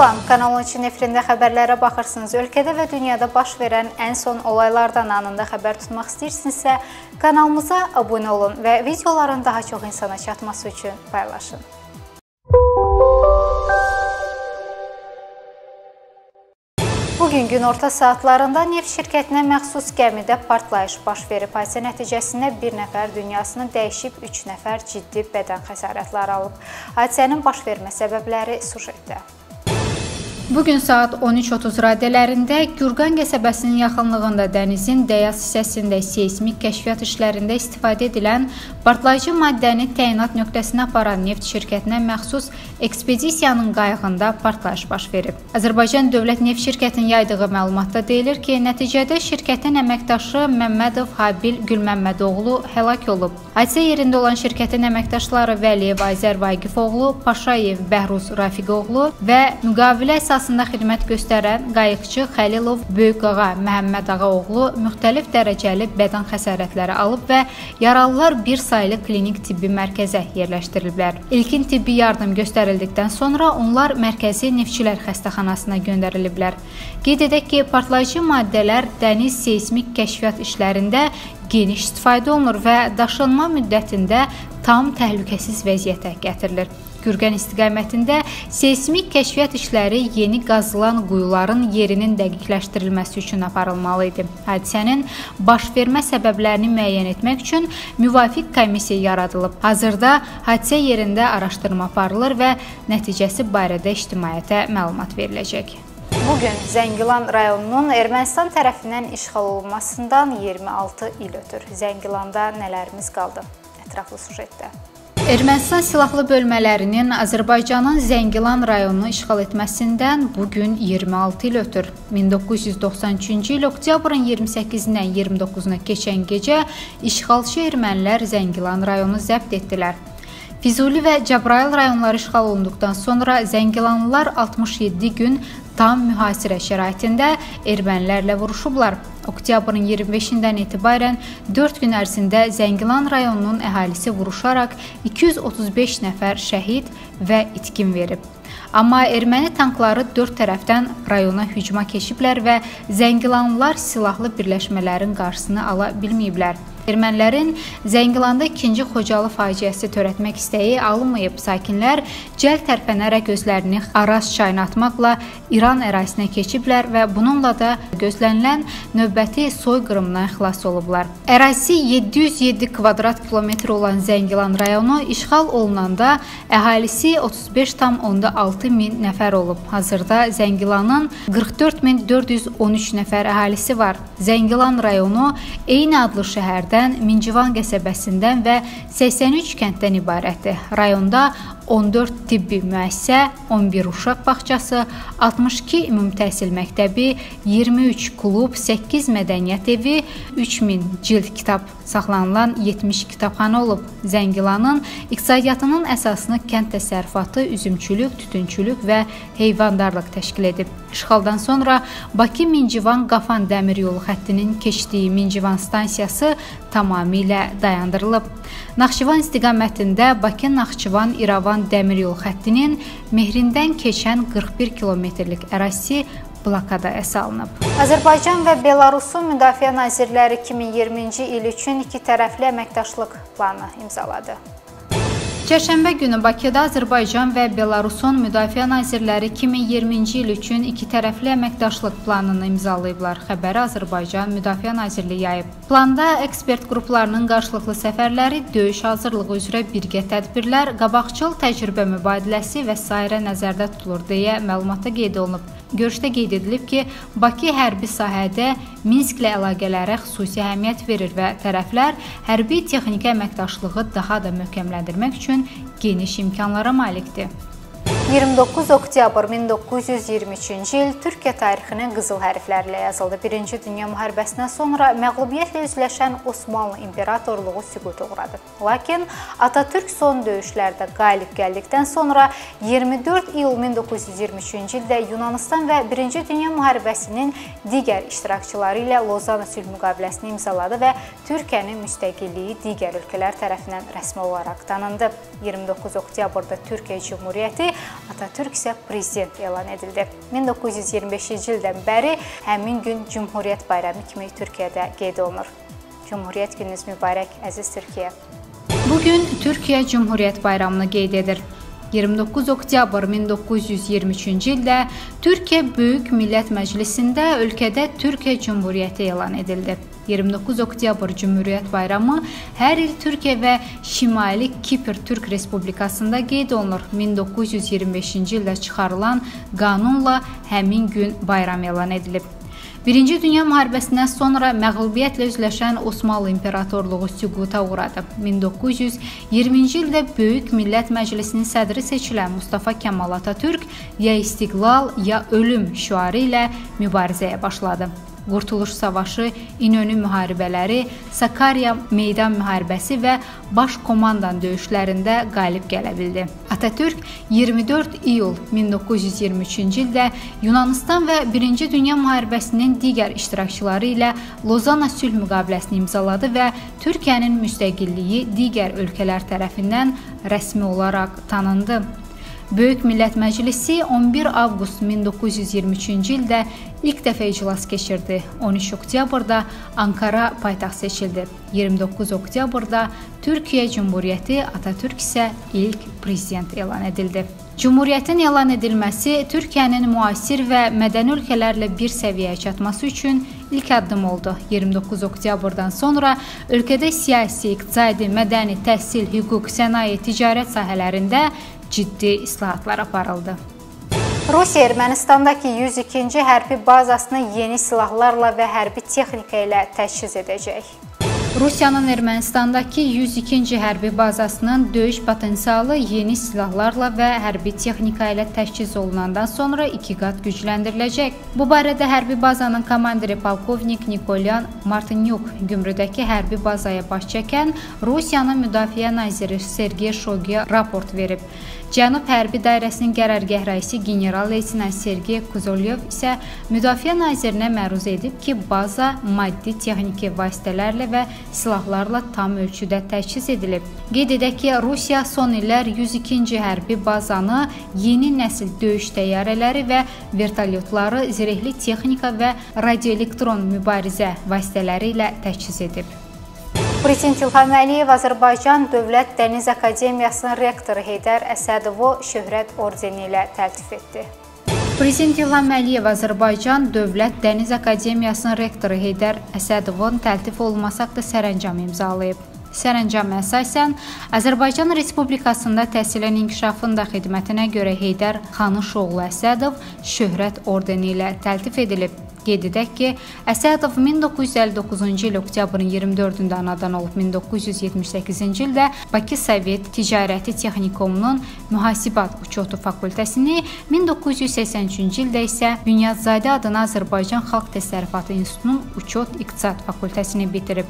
Salam, Kanal 13-ün efirində xəbərlərə baxırsınız. Ölkədə və dünyada baş verən ən son olaylardan anında xəbər tutmaq istəyirsinizsə, kanalımıza abunə olun və videoların daha çox insana çatması üçün paylaşın. Bugün günorta saatlarında neft şirkətinə məxsus gəmidə partlayış baş verib. Hadisə nəticəsində bir nəfər dünyasını dəyişib, 3 nəfər ciddi bədən xəsarətləri alıb. Hadisənin baş vermə səbəbləri sujetdə. Bugün saat 13:30 radələrində Gürqan qəsəbəsinin yaxınlığında dənizin dəyaz hissəsində seysmik kəşfiyyat işlərində istifadə edilən partlayıcı maddəni təyinat nöqtəsinə aparan neft şirkətinə məxsus ekspedisiyanın qayığında partlayış baş verib. Azərbaycan Dövlət Neft Şirkətinin yaydığı məlumatda deyilir ki, nəticədə şirkətin əməkdaşı Məmmədov Habil Gülməmmədoğlu həlak olub. Hadisə yerində olan şirkətin əməkdaşları Vəliyev Ayzər Vaqifoğlu, Paşayev Bəhruz Rafiqoğlu və müqavilə əsasında xidmət göstərən qayıqçı Xəlilov Böyükağa Məhəmməd Ağaoğlu müxtəlif dərəcəli bədən xəsarətləri alıb və yaralılar bir saylı klinik tibbi mərkəzə yerləşdiriliblər. İlkin tibbi yardım göstərildikdən sonra onlar Mərkəzi Neftçilər Xəstəxanasına göndəriliblər. Qeyd edək ki, partlayıcı maddələr dəniz seysmik kəşfiyyat işlərində geniş istifadə olunur və daşınma müddətində tam təhlükəsiz vəziyyətə gətirilir. Gürqan istiqamətində seysmik kəşfiyyat işləri yeni qazılan quyuların yerinin dəqiqləşdirilməsi üçün aparılmalı idi. Hadisənin baş vermə səbəblərini müəyyən etmək üçün müvafiq komissiya yaradılıb. Hazırda hadisə yerində araşdırma aparılır və nəticəsi barədə ictimaiyyətə məlumat veriləcək. Bugün Zəngilan rayonunun Ermənistan tərəfindən işğal olunmasından 26 il ötür. Zəngilanda nələrimiz qaldı? Ətraflı sujetdə. Ermənistan silahlı bölmələrinin Azərbaycanın Zəngilan rayonunu işğal etməsindən bugün 26 il ötür. 1993-cü il oktyabrın 28-dən 29-una keçən gecə işğalçı ermənilər Zəngilan rayonunu zəbt etdilər. Füzuli və Cəbrayıl rayonları işğal olunduqdan sonra Zəngilanlılar 67 gün tam mühasirə şəraitində ermənilərlə vuruşublar. Oktyabrın 25-dən etibarən 4 gün ərzində Zəngilan rayonunun əhalisi vuruşaraq 235 nəfər şəhid və itkin verib. Amma erməni tankları 4 tərəfdən rayona hücuma keçiblər və Zəngilanlılar silahlı birləşmələrin qarşısını ala bilməyiblər. Ermənilərin Zəngilanda 2-ci Xocalı faciəsi törətmək istəyi alınmayıb. Sakinlər cəld tərpənərək özlərini Araz çayına atmaqla İran ərazisinə keçiblər və bununla da gözlənilən növbəti soyqırımdan xilas olublar. Ərazisi 707 kvadrat kilometr olan Zəngilan rayonu işğal olunanda əhalisi 35,6 min nəfər olub. Hazırda Zəngilanın 44.413 nəfər əhalisi var. Zəngilan rayonu eyni adlı şəhərdə Mincivan qəsəbəsindən və 83 kənddən ibarətdir. Rayonda 14 tibbi müəssisə, 11 uşaq bağçası, 62 ümumi təhsil məktəbi, 23 klub, 8 mədəniyyət evi, 3000 cild kitab saxlanılan 70 kitabxana olub. Zəngilanın iqtisadiyyatının əsasını kənd təsərrüfatı, üzümçülük, tütünçülük və heyvandarlıq təşkil edib. İşğaldan sonra Bakı-Mincivan-Qafan dəmir yolu xəttinin keçdiyi Mincivan stansiyası tamamilə dayandırılıb. Naxçıvan istiqamətində Bakı-Naxçıvan-İrəvan dəmir yolu xəttinin mehrindən keçən 41 kilometrlik ərazisi blokadaya salınıb. Azərbaycan və Belarusun Müdafiə Nazirləri 2020-ci il üçün iki tərəfli əməkdaşlıq planı imzaladı. Çərşənbə günü Bakıda Azərbaycan və Belarusun Müdafiə Nazirləri 2020-ci il üçün iki tərəfli əməkdaşlıq planını imzalayıblar. Xəbəri Azərbaycan Müdafiə Nazirliyi yayıb. Planda ekspert qruplarının qarşılıqlı səfərləri, döyüş hazırlığı üzrə birgə tədbirlər, qabaqcıl təcrübə mübadiləsi və s. nəzərdə tutulur deyə məlumatda qeyd olunub. Görüşdə qeyd edilib ki, Bakı hərbi sahədə Minsklə əlaqələrə xüsusi əhəmiyyət verir və tərəflər hərbi texniki əməkdaşlığı daha da möhkəmləndirmək üçün geniş imkanlara malikdir. 29 oktyabr 1923-cü il Türkiyə tarixinə qızıl hərflərlə yazıldı. Birinci Dünya müharibəsindən sonra məğlubiyyətlə üzləşən Osmanlı İmperatorluğu süquta uğradı. Lakin Atatürk son döyüşlərdə qalib gəldikdən sonra 24 iyul 1923-cü ildə Yunanistan və Birinci Dünya müharibəsinin digər iştirakçıları ilə Lozan sülh müqaviləsini imzaladı və Türkiyənin müstəqilliyi digər ölkələr tərəfindən rəsmi olaraq tanındı. 29 oktyabrda Türkiyə Cümhuriyyəti Atatürk isə prezident elan edildi. 1925-ci ildən bəri həmin gün Cümhuriyyət bayramı kimi Türkiyədə qeyd olunur. Cümhuriyyət gününüz mübarək, əziz Türkiyə. Bugün Türkiyə Cümhuriyyət bayramını qeyd edir. 29 oktyabr 1923-cü ildə Türkiyə Böyük Millət Məclisində ölkədə Türkiyə Cümhuriyyəti elan edildi. 29 oktyabr Cümhuriyyət bayramı hər il Türkiyə və Şimali Kipr Türk Respublikasında qeyd olunur. 1925-ci ildə çıxarılan qanunla həmin gün bayram elan edilib. Birinci Dünya müharibəsindən sonra məğlubiyyətlə üzləşən Osmanlı İmperatorluğu süquta uğradı. 1920-ci ildə Böyük Millət Məclisinin sədri seçilən Mustafa Kemal Atatürk ya istiqlal, ya ölüm şüarı ilə mübarizəyə başladı. Qurtuluş Savaşı, İnönü müharibələri, Sakarya meydan müharibəsi və baş komandan döyüşlərində qalib gələ bildi. Atatürk 24 iyul 1923-cü ildə Yunanistan və Birinci Dünya müharibəsinin digər iştirakçıları ilə Lozanna sülh müqaviləsini imzaladı və Türkiyənin müstəqilliyi digər ölkələr tərəfindən rəsmi olaraq tanındı. Böyük Millət Məclisi 11 avqust 1923-cü ildə ilk dəfə iclas keçirdi. 13 oktyabrda Ankara paytaxt seçildi. 29 oktyabrda Türkiyə Cümhuriyyəti, Atatürk isə ilk prezident elan edildi. Cümhuriyyətin elan edilməsi Türkiyənin müasir və mədəni ölkələrlə bir səviyyəyə çatması üçün ilk addım oldu. 29 oktyabrdan sonra ölkədə siyasi, iqtisadi, mədəni, təhsil, hüquq, sənaye, ticarət sahələrində ciddi islahatlar aparıldı. Rusiya Ermənistandakı 102-ci hərbi bazasını yeni silahlarla və hərbi texnika ilə təchiz edəcək. Rusiyanın Ermənistandakı 102-ci hərbi bazasının döyüş potensialı yeni silahlarla və hərbi texnika ilə təchiz olunandan sonra 2 qat gücləndiriləcək. Bu barədə hərbi bazanın komandiri polkovnik Nikolyan Martinyuk Gümrüdəki hərbi bazaya baş çəkən Rusiyanın Müdafiə naziri Sergey Shoigu raport verib. Cənub Hərbi Dairəsinin qərargah rəisi general-leytenant Sergey Kuzolyev isə Müdafiə nazirinə məruz edib ki, baza maddi texniki vasitələrlə və silahlarla tam ölçüdə təchiz edilib. Qeyd edək ki, Rusiya son illər 102-ci hərbi bazanı yeni nəsil döyüş təyyarələri və vertolyotları, zirehli texnika və radioelektron mübarizə vasitələri ilə təchiz edib. Prezident İlham Əliyev Azərbaycan Dövlət Dəniz Akademiyasının rektoru Heydər Əsədovu şöhrət ordeni ilə təltif etdi. Prezident İlham Əliyev Azərbaycan Dövlət Dəniz Akademiyasının rektoru Heydər Əsədovun təltif olunması haqqında sərəncam imzalayıb. Sərəncama əsasən Azərbaycan Respublikasında təhsilin inkişafında xidmətinə görə Heydər Xanışoğlu Əsədov şöhrət ordeni ilə təltif edilib. Qeyd edək ki, Əsədov 1959-cu il oktyabrın 24-də anadan olub. 1978-ci ildə Bakı Sovet Ticarəti Texnikumunun Mühasibat Uçotu fakültəsini, 1983-cü ildə isə Bünyadzadə adına Azərbaycan Xalq Təsərrüfatı İnstitutunun Uçot İqtisad fakültəsini bitirib.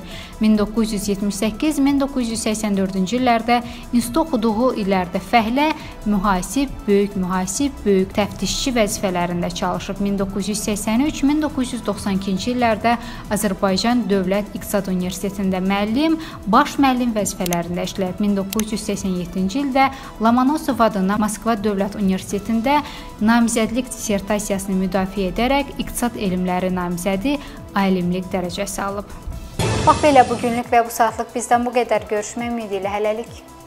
1978-1984-cü illərdə institut oxuduğu illərdə fəhlə, mühasib, böyük təftişçi vəzifələrində çalışıb. 1992-1992-ci illərdə Azərbaycan Dövlət İqtisad Universitetində müəllim, baş müəllim vəzifələrində işləyib. 1987-ci ildə Lomonosov adına Moskva Dövlət Universitetində namizədlik dissertasiyasını müdafiə edərək iqtisad elmləri namizədi alimlik dərəcəsi alıb. Bax belə bugünlük və bu saatlıq bizdən bu qədər. Görüşmək ümidi ilə hələlik.